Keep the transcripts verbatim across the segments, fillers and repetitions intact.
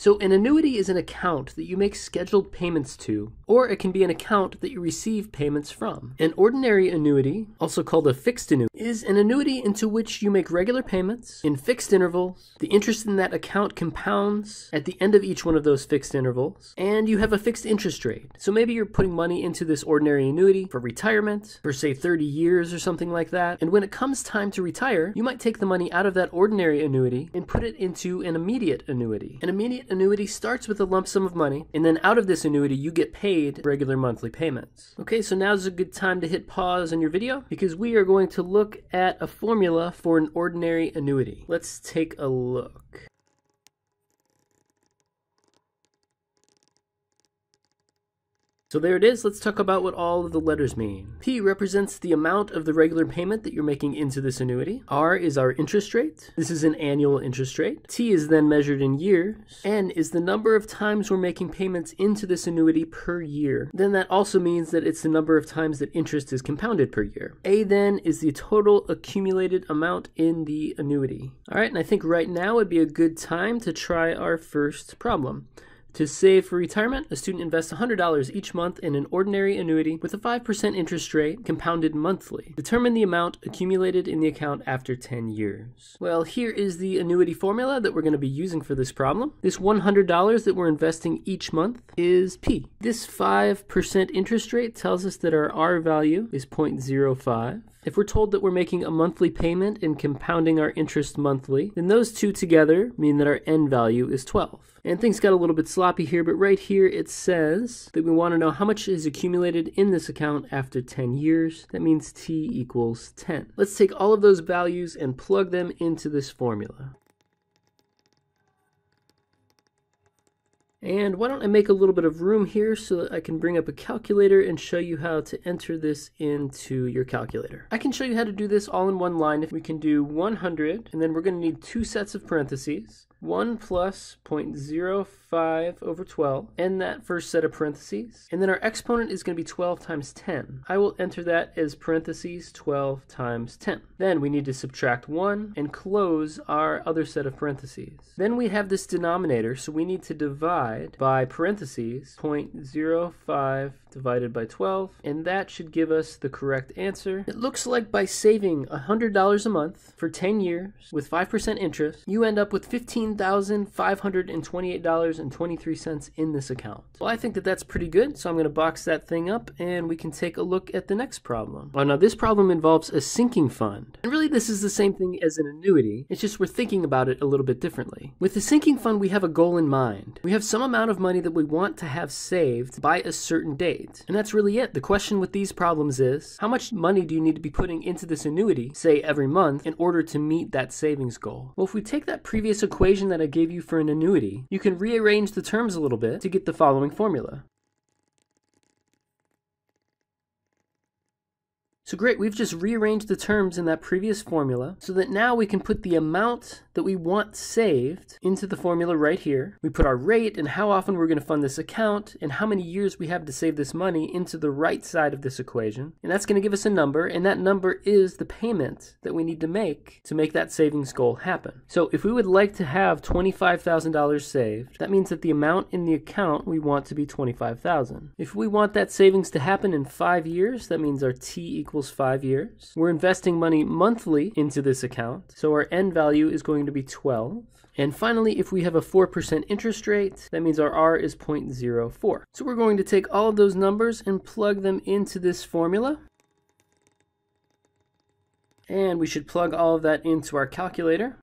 So an annuity is an account that you make scheduled payments to, or it can be an account that you receive payments from. An ordinary annuity, also called a fixed annuity, is an annuity into which you make regular payments in fixed intervals. The interest in that account compounds at the end of each one of those fixed intervals, and you have a fixed interest rate. So maybe you're putting money into this ordinary annuity for retirement, for say thirty years or something like that, and when it comes time to retire, you might take the money out of that ordinary annuity and put it into an immediate annuity. An immediate annuity starts with a lump sum of money, and then out of this annuity you get paid regular monthly payments. Okay, so now's a good time to hit pause on your video because we are going to look at a formula for an ordinary annuity. Let's take a look. So there it is. Let's talk about what all of the letters mean. P represents the amount of the regular payment that you're making into this annuity. R is our interest rate. This is an annual interest rate. T is then measured in years. N is the number of times we're making payments into this annuity per year. Then that also means that it's the number of times that interest is compounded per year. A then is the total accumulated amount in the annuity. All right, and I think right now would be a good time to try our first problem. To save for retirement, a student invests one hundred dollars each month in an ordinary annuity with a five percent interest rate compounded monthly. Determine the amount accumulated in the account after ten years. Well, here is the annuity formula that we're going to be using for this problem. This one hundred dollars that we're investing each month is P. This five percent interest rate tells us that our R value is zero point zero five. If we're told that we're making a monthly payment and compounding our interest monthly, then those two together mean that our N value is twelve. And things got a little bit sloppy here, but right here it says that we want to know how much is accumulated in this account after ten years. That means T equals ten. Let's take all of those values and plug them into this formula. And why don't I make a little bit of room here so that I can bring up a calculator and show you how to enter this into your calculator. I can show you how to do this all in one line. If we can do one hundred, and then we're going to need two sets of parentheses. one plus zero point zero five over twelve, and that first set of parentheses. And then our exponent is going to be twelve times ten. I will enter that as parentheses twelve times ten. Then we need to subtract one and close our other set of parentheses. Then we have this denominator, so we need to divide by parentheses zero point zero five divided by twelve, and that should give us the correct answer. It looks like by saving one hundred dollars a month for ten years with five percent interest, you end up with fifteen thousand five hundred twenty-eight dollars and twenty-three cents in this account. Well, I think that that's pretty good, so I'm going to box that thing up and we can take a look at the next problem. Well, now this problem involves a sinking fund. And really this is the same thing as an annuity, it's just we're thinking about it a little bit differently. With the sinking fund, we have a goal in mind. We have some amount of money that we want to have saved by a certain date. And that's really it. The question with these problems is, how much money do you need to be putting into this annuity, say every month, in order to meet that savings goal? Well, if we take that previous equation that I gave you for an annuity, you can rearrange the terms a little bit to get the following formula. So great, we've just rearranged the terms in that previous formula so that now we can put the amount that we want saved into the formula right here. We put our rate and how often we're going to fund this account and how many years we have to save this money into the right side of this equation. And that's going to give us a number, and that number is the payment that we need to make to make that savings goal happen. So if we would like to have twenty-five thousand dollars saved, that means that the amount in the account we want to be twenty-five thousand dollars. If we want that savings to happen in five years, that means our T equals five years. We're investing money monthly into this account, so our N value is going to be twelve. And finally, if we have a four percent interest rate, that means our R is zero point zero four. So we're going to take all of those numbers and plug them into this formula. And we should plug all of that into our calculator.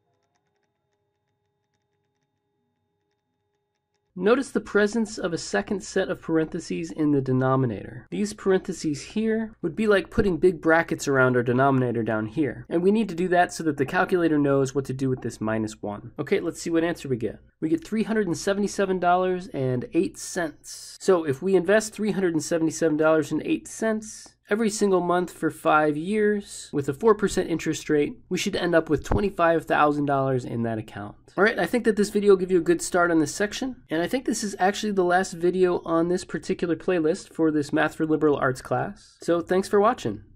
Notice the presence of a second set of parentheses in the denominator. These parentheses here would be like putting big brackets around our denominator down here. And we need to do that so that the calculator knows what to do with this minus one. Okay, let's see what answer we get. We get three hundred seventy-seven dollars and eight cents. So if we invest three hundred seventy-seven dollars and eight cents, every single month for five years with a four percent interest rate, we should end up with twenty-five thousand dollars in that account. All right, I think that this video will give you a good start on this section, and I think this is actually the last video on this particular playlist for this Math for Liberal Arts class. So thanks for watching.